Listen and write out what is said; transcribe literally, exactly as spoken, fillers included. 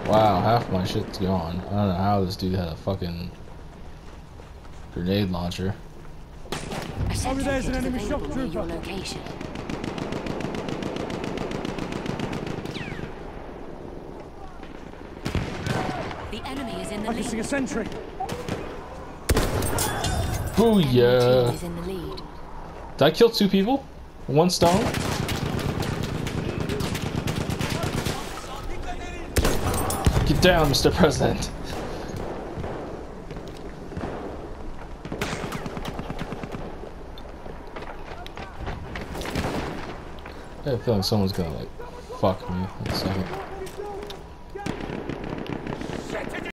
Wow, half my shit's gone. I don't know how this dude had a fucking grenade launcher. Over there's an enemy shock trooper. Your location. The enemy is in the I can lead. see a sentry. Booyah! Enemy team is in the lead. Did I kill two people? One stone? Get down, Mister President. I have a feeling someone's gonna like fuck me in a second.